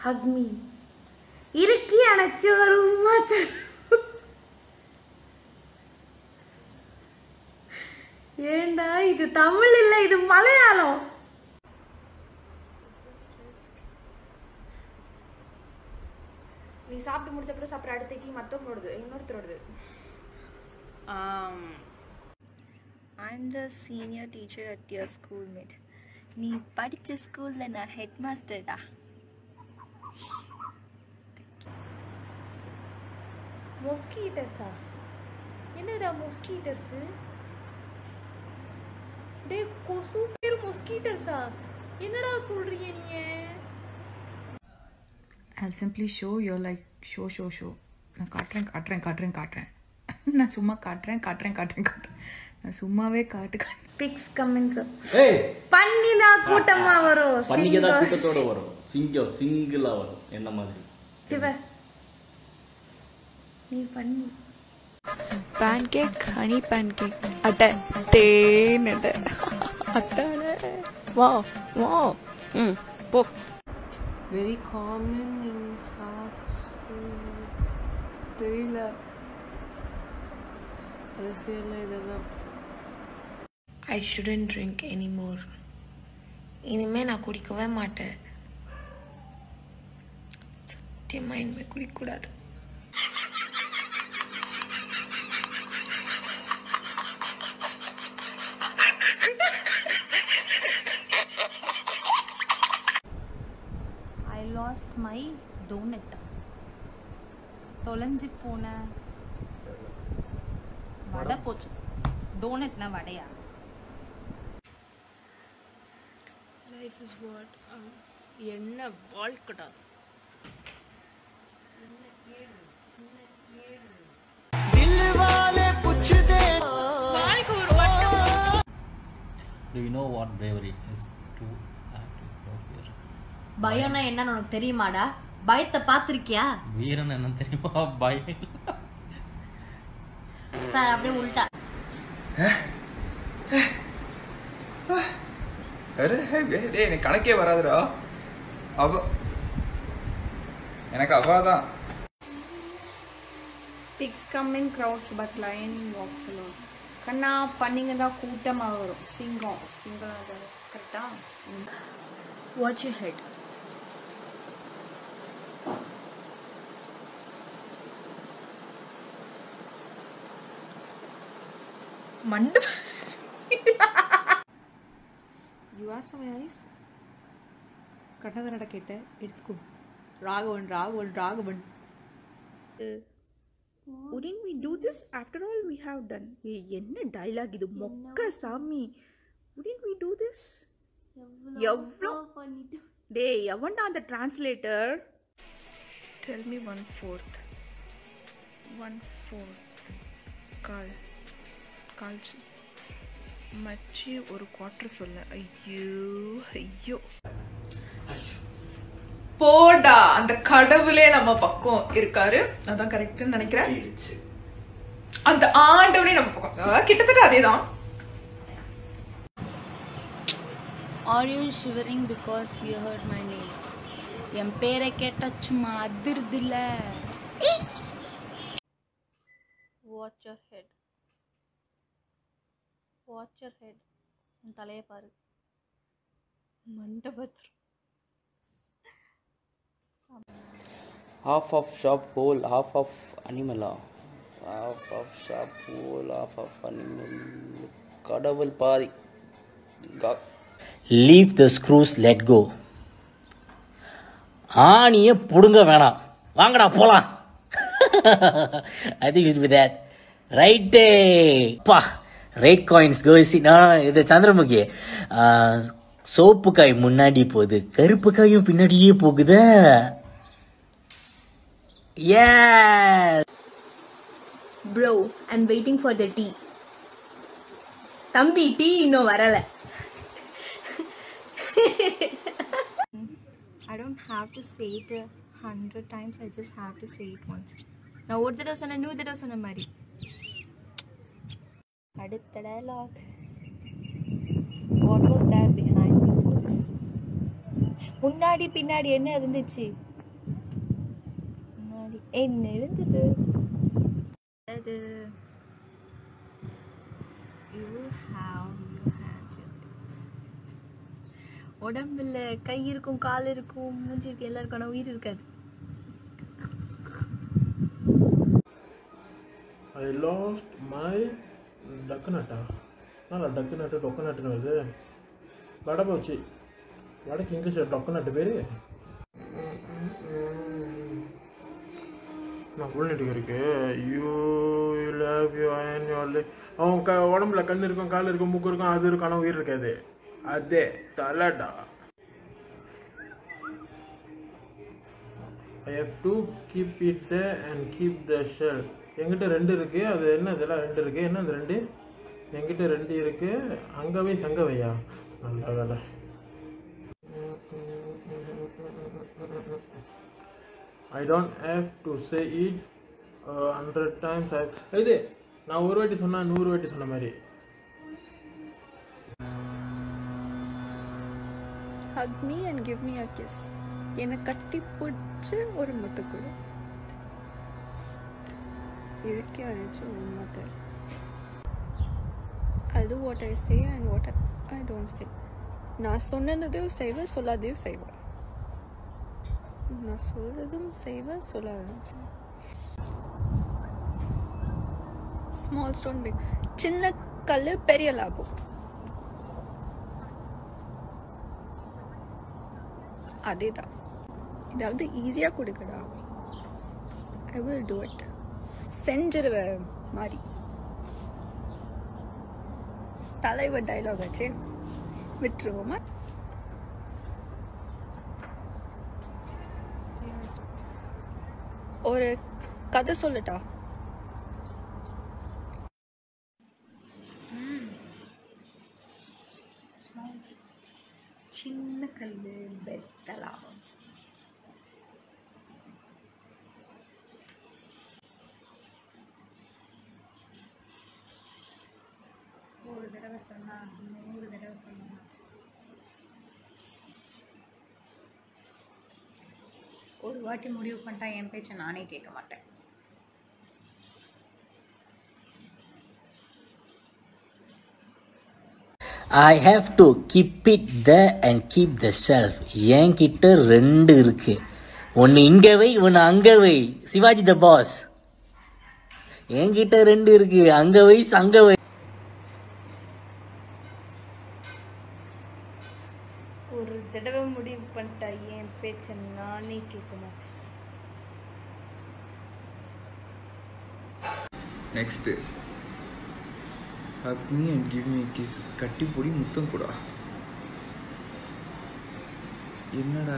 Hug me. Irki anachoru mata. ஏண்டா இது தமிழ் இல்ல இது மலையாளம். நீ சாப்பிட்டு முடிச்ச அப்புறம் சாப்பிட்ற அடுத்த மற்றவங்களோடது இன்னொருத்தரோடது. I'm the senior teacher at your schoolmate. நீ படிச்ச ஸ்கூல்ல நான் ஹெட் மாஸ்டர்டா. மொஸ்கிட்டஸா? என்னடா மொஸ்கிட்டஸ்? டேய் கொசு பேர் மொஸ்கிட்டஸா? என்னடா சொல்றீங்க நீங்க? I'll simply show. You're like show. நான் காட்டுறேன். நான் சும்மா காட்டுறேன். நான் சும்மாவே காட்டு. Pigs coming. ஏய் பன்னினா கூட்டமா வரும். பன்னிகதா கூட்டத்தோட வரும். சிங்கிளா வரும். என்ன மாதிரி? சிவ நீ பன்னி. Pancake, honey pancake. அட தேன் அட. அத்தானே. Wow. போ. Very common in half தெரியல அரசியல்ல இதெல்லாம். I shouldn't drink anymore. இனிமே நான் குடிக்கவே மாட்டேன். சத்தியமா இனிமே குடிக்கக்கூடாது. I lost my donut. தொலைஞ்சி போன வடை போச்சு. டோனட்னா வடையா? லைஃப் இஸ் வாட் என்ன வாழ்க்கடா. வாழ்க்கை ஒரு வட்டம். Do you know what bravery is? To act without fear. பயம்னா என்னன்னு உனக்கு தெரியுமாடா? பயத்தை பாத்திருக்கியா? வீரன் என்ன தெரியுமா? பயம். சார் அப்படியே உள்டா. அரே டேய் எனக்கு கணக்கே வராதுடா. எனக்கு அவாதான். Pigs come in crowds but lion walks alone. கண்ணா பண்ணிங்க தான் கூட்டமா வரும். சிங்கம் கரெக்டா? Watch your head. மண்டப You ask my eyes. கண்ணதனட கேட்ட எடுத்துக்கோ. Raghavan. Wouldn't we do this after all we have done? என்ன டயலாக் இது மொக்க சாமி. Wouldn't we do this? எவ்வளோ டேய் எவன்டா அந்த டிரான்ஸ்லேட்டர்? Tell me 1/4 கால்ச்சி மச்சி ஒரு குவார்டர் சொல்ல. ஐயோ போடா. அந்த கடவுளே நம்ம பக்கம் இருக்காரு. அதான் கரெக்ட்னு நினைக்கிறேன். அந்த ஆண்டவனே நம்ம பக்கம் கிட்டத்தட்ட அதேதான். Are you shivering because you heard my name? என் பேரை கேட்டா சும்மா அதிர்தில்ல. Watch your head. உன் தலையை பாரு. மண்டபத்தில் Half of shop whole, half of animal. Half of shop whole, half of animal. கடவுள் பாதி. Leave the screws, let go. ஆணியை புடுங்க வேணாம். வாங்கடா போலாம். I think it will be that. Right. பா ரைட் காயின்ஸ் கோஸ். இது சந்திரமுகி. சோப்பு காய் முன்னாடி போகுது, கருப்பு காயும் பின்னாடியே போகுதா? Yeah. Bro, I'm waiting for the tea. தம்பி டீ இன்னும் வரல. I don't have to say it 100 times. I just have to say it once. நான் ஒரு தடவை சொன்ன நூறு தடவை சொன்ன மாதிரி. அடுத்த dialogue. What was that behind the voice? முன்னாடி பின்னாடி என்ன இருந்துச்சு? முன்னாடி என்ன இருந்தது? அது உடம்புல கை இருக்கும், கால் இருக்கும், மூஞ்சி இருக்கு, எல்லாருக்கும். ஆனால் உயிர் இருக்காது. I lost my டக்குநட்டா. நான் டக்குநட்டு டொக்குநட்டுன்னு வருது. வடை போச்சு. வடைக்கு இங்கிலீஷில் டொக்குநட்டு பேர். நான் உள்நட்டுக்கு இருக்கு. You love you and your அவன் உடம்புல கண் இருக்கும், கால் இருக்கும், மூக்கு இருக்கும், அது இருக்கும், ஆனால் உயிர் இருக்காது. அதே தலடா. I have to keep it there and keep the shell. என்கிட்ட 2 இருக்கு. அது என்ன? இதெல்லாம் 2 இருக்கு. என்ன அந்த 2? என்கிட்ட 2 இருக்கு. அங்கவை சங்கவையா? நல்ல வேலை. I don't have to say it 100 times. இது நான் ஒரு வாட்டி சொன்னா 100 வாட்டி சொன்ன மாதிரி. Hug me and give me a kiss. என்னை கட்டி பிடிச்சி ஒரு முத்து கொடு. இருக்கே அழைச்சி ஒரு முத்து. I'll do what I say and what I don't say. நான் சொன்னதையும் செய்வேன், சொல்லாதையும் செய்வேன். நான் சொல்றதும் செய்வேன், சொல்லாததும் செய்வேன். Small stone big. சின்ன கல் பெரிய லாபம். அதே தான். இதாவது ஈஸியாக கொடுக்கடா. I will do it. செஞ்சிருவேன் மாதிரி. தலைவர் டைலாக் ஆச்சு, விட்டுருவோமா? ஒரு கதை சொல்லட்டா? சின்ன கல் பெத்தலாம். ஒரு தடவை சொன்னா 100 தடவை சொன்னா. ஒரு வாட்டி முடிவு பண்ணிட்டா என் பேச்சை நானே கேட்க மாட்டேன். I have to keep it there and keep the shelf. என்கிட்ட 2 இருக்கு. ஒன்று இங்கே வை, ஒன்று அங்கே வை. சிவாஜி த பாஸ். என்கிட்ட 2 இருக்கு. அங்கே வை, அங்கே வை. ஒரு தடவை முடிவு பண்ணிட்டா என் பேச்சை நானே கேட்க மாட்டேன். Next hug me and give me a kiss. கட்டி பொடி முத்தம் கூடா. என்னடா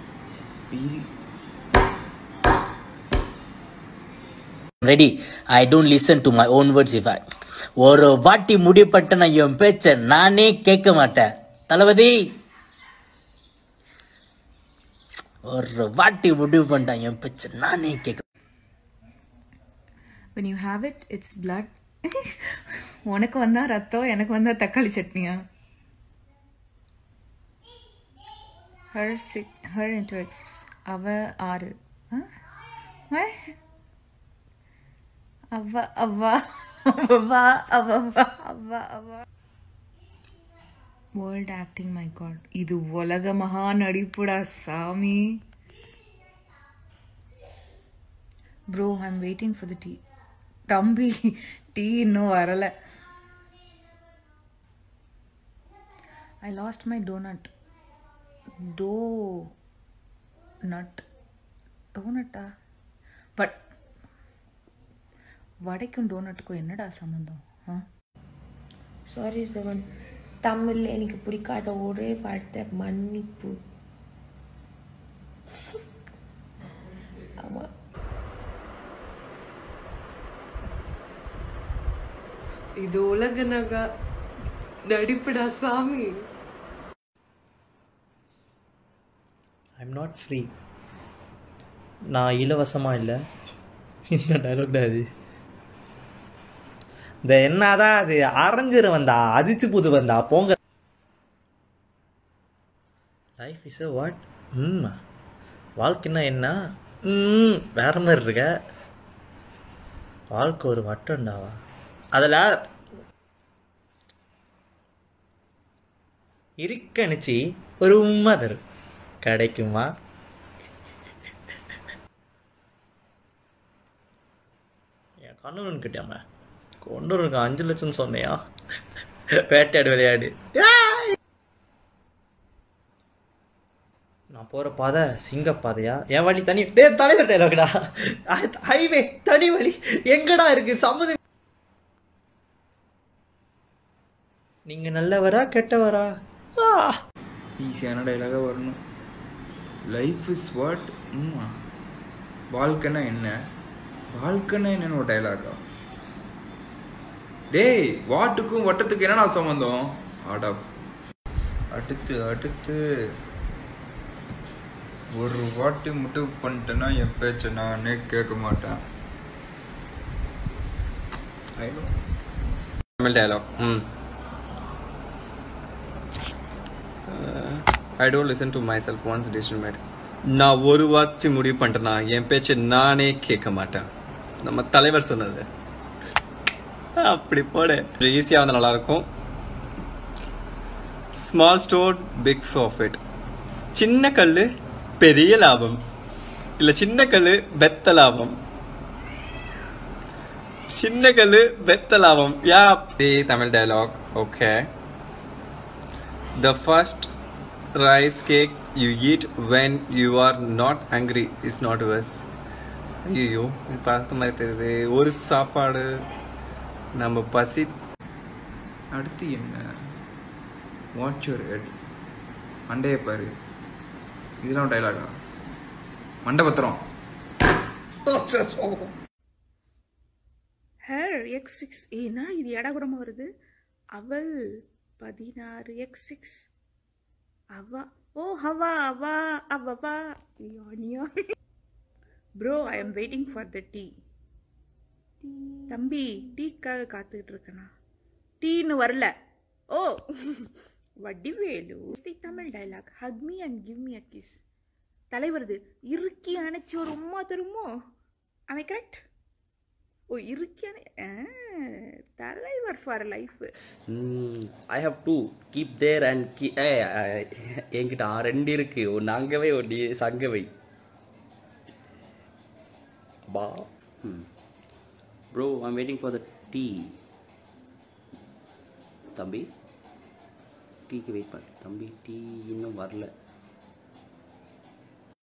ready. I don't listen to my own words. If ஒரு வாட்டி முடிப்பட்ட நான் என் பேச்ச நானே கேட்க மாட்டேன். தளபதி ஒரு வாட்டி முடிவு பண்ணிட்டேன் என் பேச்ச நானே கேட்க. When you have it, it's blood. உனக்கு வந்தா ரத்தம், எனக்கு வந்தா தக்காளி சட்னியா? her into x. அவ 6. அவ அவ அவ அவ அவ அவ. வேர்ல்ட் ஆக்டிங், மை காட், இது உலக மகா நடிப்புடா சாமி. Bro, I am waiting for the tea. தம்பி, டீ இன்னும் வரல. I lost my donut. டோனட்டா? பட் வடைக்கும் டோனட்டுக்கும் என்னடா சம்மந்தம்? சாரி சிவன், தமிழில் எனக்கு பிடிக்காத ஒரே வார்த்தை மன்னிப்பு. ஆமாம், இது உலக நகா நடிப்புடா சாமி. I'm not free. நான் இலவசமாக இல்லை. இந்த டைலாக்டா அது. இந்த என்னதான் அது அரைஞ்சிரு வந்தா, அதிச்சு புது வந்தா போங்க. Life is a what? வாழ்க்கைன்னா என்ன? வேற மாதிரி இருக்க. வாழ்க்கை ஒரு வட்டம்டாவா. அதில் இருக்கணிச்சு ஒரு உண்மை தரும் கிடைக்குமா? என் கண்ணன் கிட்டியாம கொண்டு இருக்க 5 லட்சம் சொன்னையா? வேட்டையாடு விளையாடு. நான் போகிற பாதை சிங்கப்பாதையா? என் வழி தனி. தலைவர் டைலாக்டா. ஹைவே தனி வழி எங்கடா இருக்கு? சம்மதம். நீங்க நல்லவரா கெட்டவரா? ஈஸியான டைலாக வரணும். Life is what. வாழ்க்கைன்னா என்ன? வாழ்க்கைன்னா என்னன்னு ஒரு டைலாகா? டேய், வாட்டுக்கும் வட்டத்துக்கு என்னடா சம்பந்தம்? ஆடா. அடுத்து ஒரு வாட்டு மட்டும் பண்ணிட்டேன்னா என் பேச்சை நானே கேட்க மாட்டேன். Tamil dialogue. I don't listen to myself once decision made. நான் ஒரு வாட்சி முடிவு பண்ணிட்டேன்னா என் பேச்சை நானே கேட்க மாட்டேன். நம்ம தலைவர் சொன்னது. அப்படி போட ஈஸியாக வந்து நல்லா இருக்கும். Small store big profit. சின்ன கல்லு பெரிய லாபம், இல்ல சின்ன கல்லு பெத்த லாபம். சின்ன கல்லு பெத்த லாபம். Yeah Tamil dialogue. Okay. The first rice cake you eat when you are not hungry is not worse. ஐயோ, இது பார்த்த மாதிரி தெரியுது. ஒரு சாப்பாடு நம்ம பசி. அடுத்து என்ன? Watch your head. மண்டையை பாரு. இதெல்லாம் டைலாகா? மண்டை பத்திரம். Hair X6. ஏன்னா இது இடகுடமா வருது. அவள் 16 X6. அவா. ஓ ஹவா அவா அவவா. யானியா. Bro, I am waiting for the tea. தம்பி, டீக்காக காத்துக்கிட்டு இருக்கேனா? டீன்னு வரல. ஓ Vadivelu. Tamil dialogue. Hug me and give me a kiss. தலைவருது. இறுக்கி அணைச்சி ஒரு உம்மா தருமோ? அவன் கரெக்ட். ஓ இறுக்கியான தலைவர் for life. I have to keep there and என்கிட்ட 2 இருக்கு. ஒன்று அங்கவை ஒன்று சங்கவை. பா. Bro, I'm waiting for the tea. தம்பி, டீக்கு வெயிட் பண்ணு. தம்பி, டீ இன்னும் வரல.